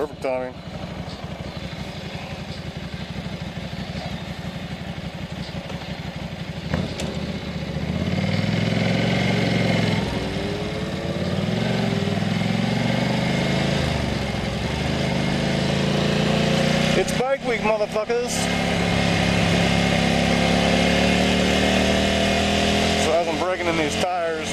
Perfect timing. It's bike week, motherfuckers. So as I'm breaking in these tires,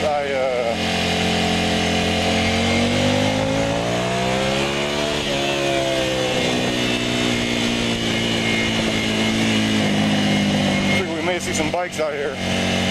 we may see some bikes out here.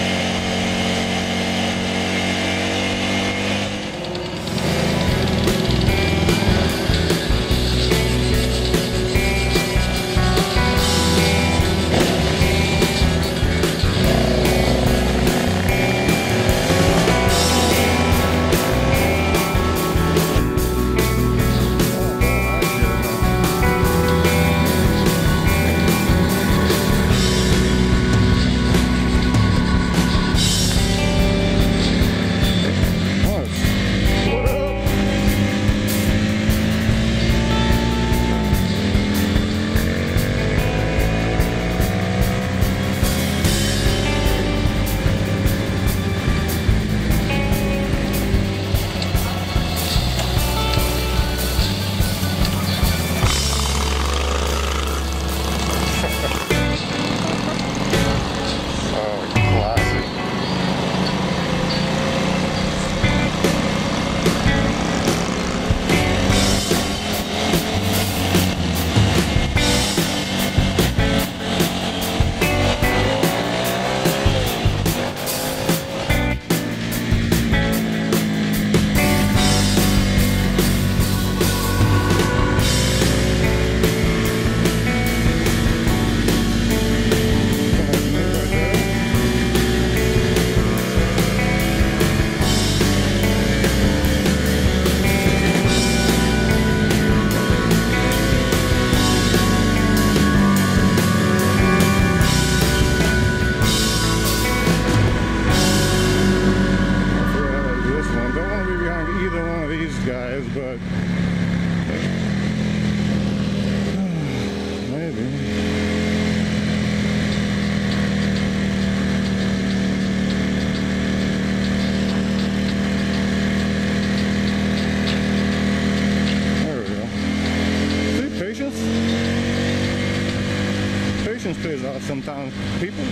Pays off sometimes, people.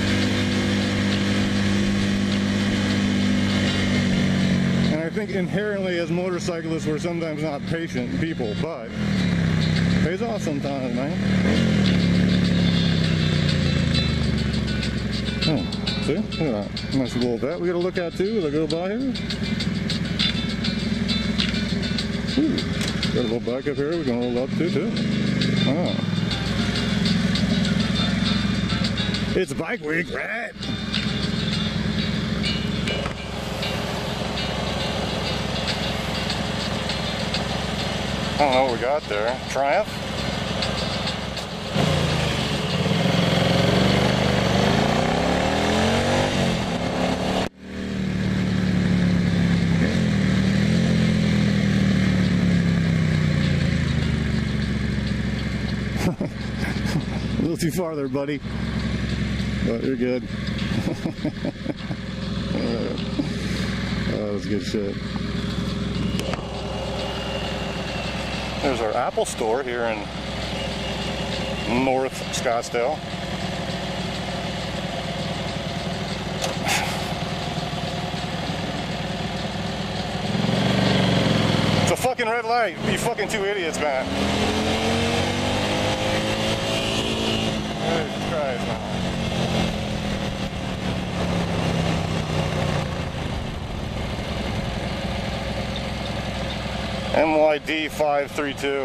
And I think inherently as motorcyclists we're sometimes not patient people, but pays off sometimes, man. Oh, see? Look at that. Nice little vet we gotta look at too as I go by here. Ooh, got a little bike up here we can roll up to too. Oh. It's bike week, right? I don't know what we got there. Triumph? A little too far there, buddy. But you're good. Oh, that's good shit. There's our Apple store here in North Scottsdale. It's a fucking red light. You fucking two idiots, man. Jesus Christ, man. MYD 532.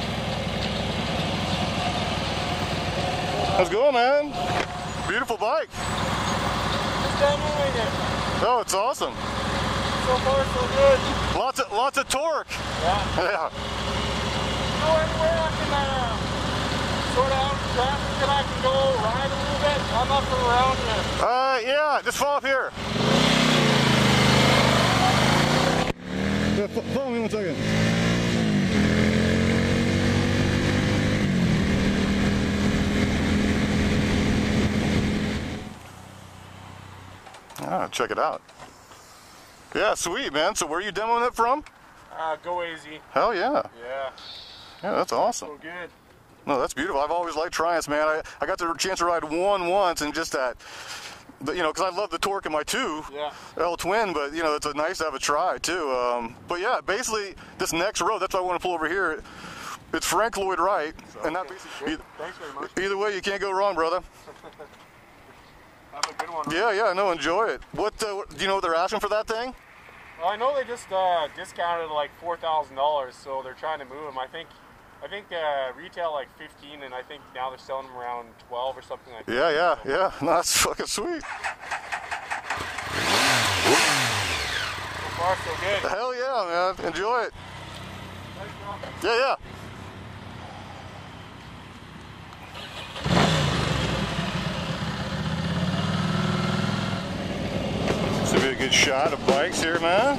Let's go, man. Beautiful bike. Just downweight it. Oh, it's awesome. So far, so good. Lots of torque. Yeah. Yeah. Go anywhere I can sort out traffic and I can go ride a little bit. I'm up and around here. Yeah. Just fall up here. Yeah, follow me 1 second. check it out. Yeah, sweet, man. So where are you demoing it from? Go easy. Hell yeah. Yeah. Yeah, that's awesome. So good. No, that's beautiful. I've always liked Triumphs, man. I got the chance to ride one once, and just that, you know, because I love the torque in my 2 L twin, but you know, it's nice to have a try too. But yeah, basically this next road, that's why I want to pull over here. It's Frank Lloyd Wright, and that basically. Thanks very much. Either way, you can't go wrong, brother. Have a good one. Yeah, no, enjoy it. What do you know what they're asking for that thing? Well, I know they just discounted like $4,000, so they're trying to move them. I think retail like 15, and I think now they're selling them around 12 or something like that. Yeah. No, that's fucking sweet. So far, so good. Hell yeah, man. Enjoy it. Thanks, bro. Yeah. This will be a good shot of bikes here, man.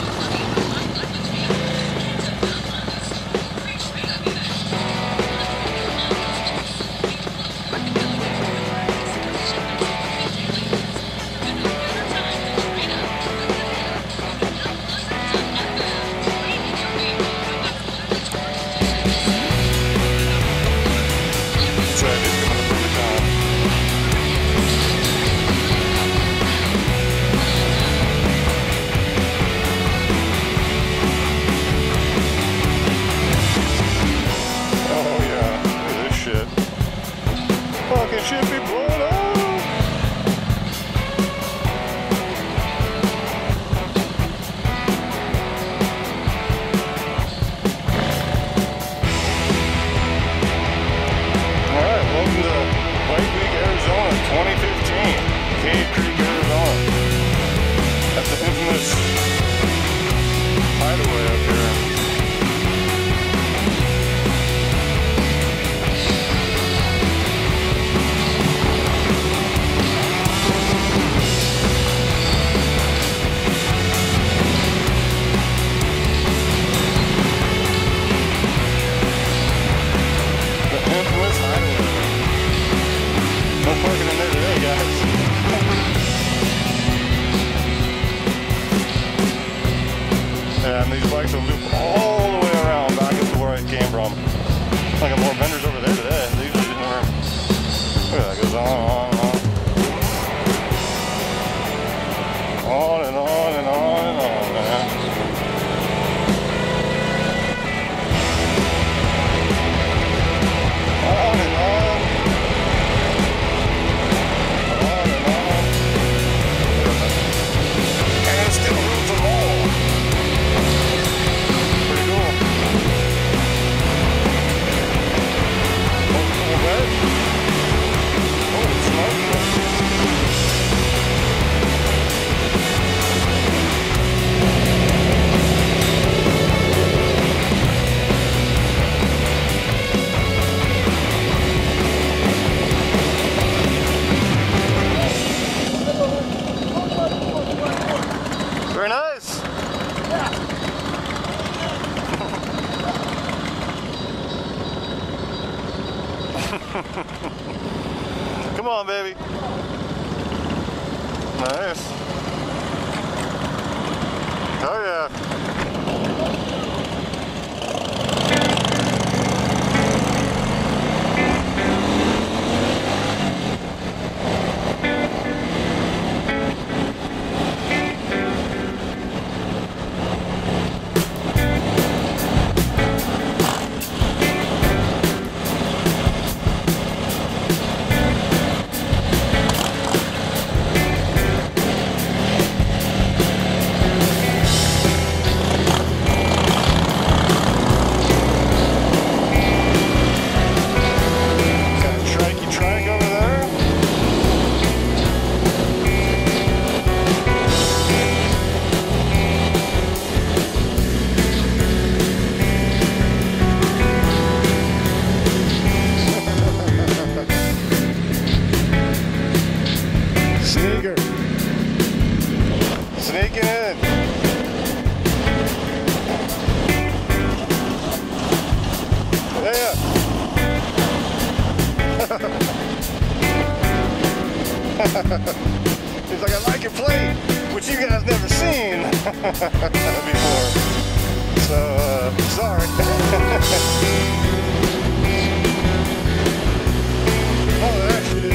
Should be blown up. Alright, welcome to Bike Week, Arizona 2015. Cave Creek, Arizona. That's the infamous hideaway up here. And these bikes will loop all the way around back up to where I came from. I got more vendors over there today. They usually didn't work. Look at that, goes on and on. On and on and on and on, man. On and on. On and on. And it's still room for more. Pretty cool. Oh, it's smart. Very nice. Come on, baby. Nice. Oh, yeah. Sneaking in. Yeah. He's like, I like your plate. before. So, sorry. Oh, actually.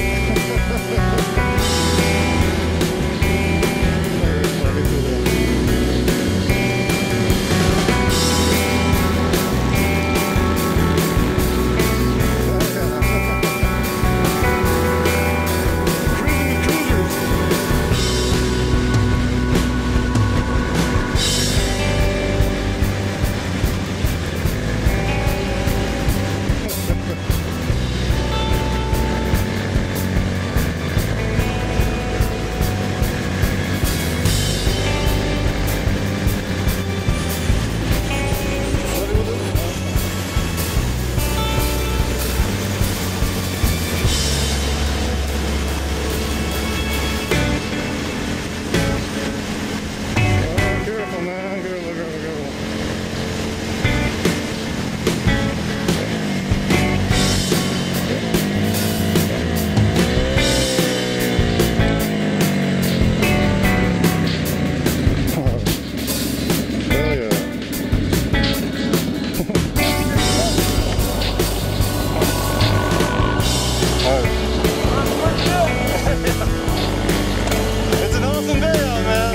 It's an awesome day out, man.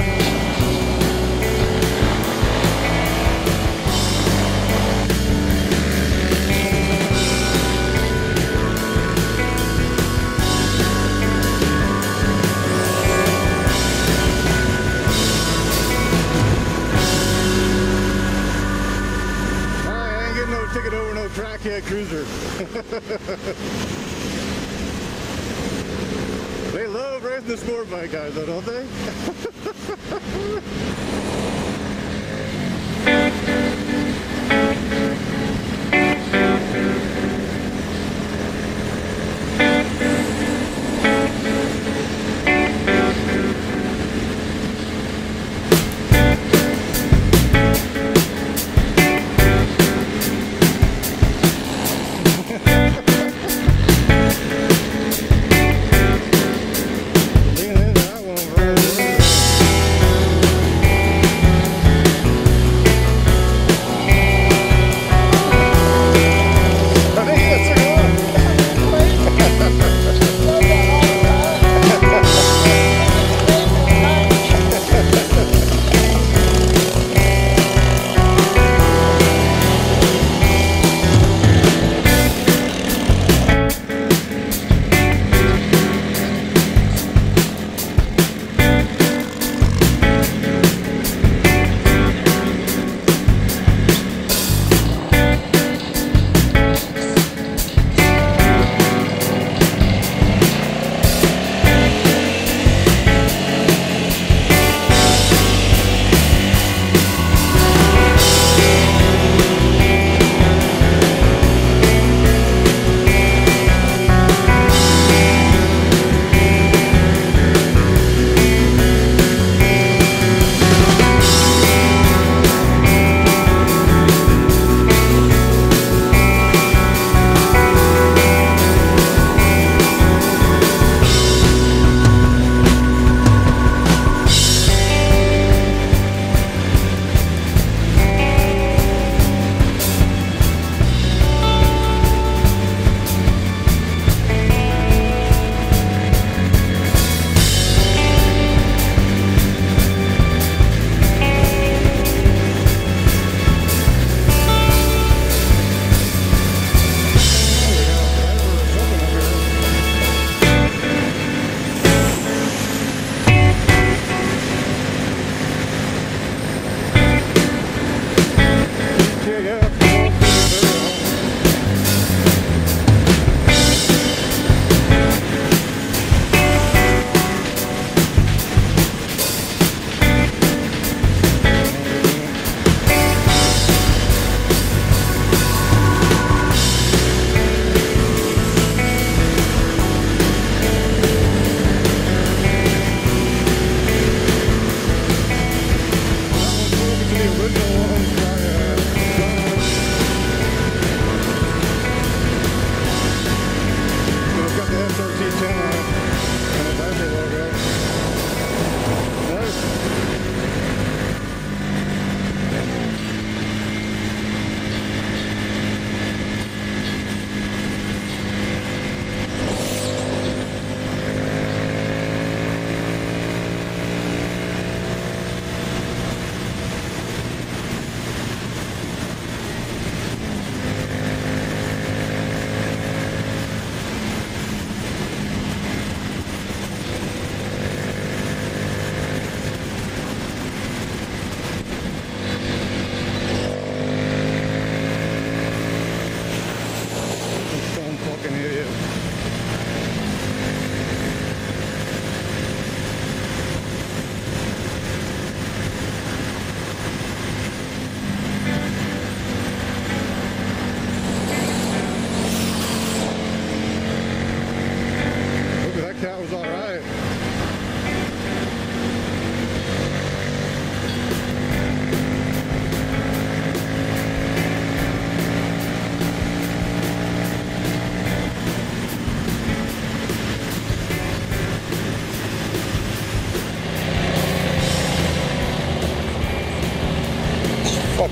I ain't getting no ticket over no crackhead cruiser. They love racing the sport bike guys though, don't they?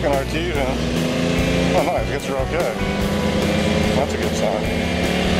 fucking artesian. Oh, nice. I guess you're okay. That's a good sign.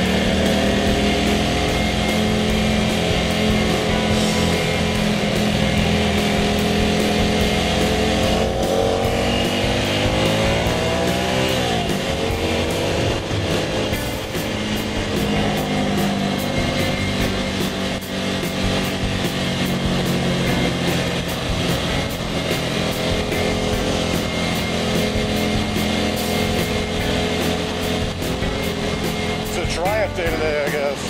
Triumph day today, I guess.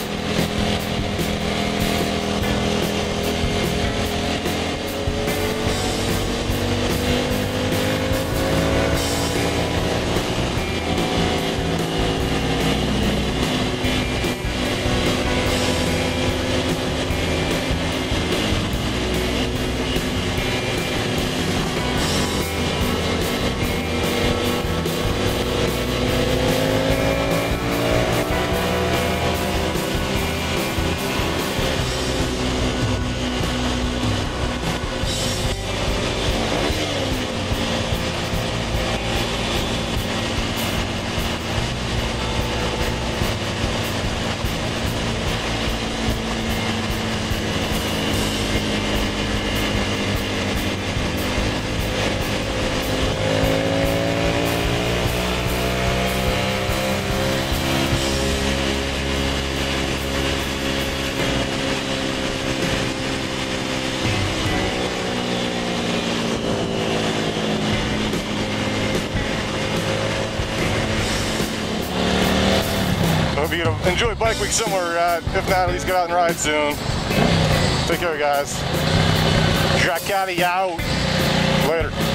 Hope you enjoy Bike Week somewhere you're at. If not, at least get out and ride soon. Take care, guys. Dracati out. Later.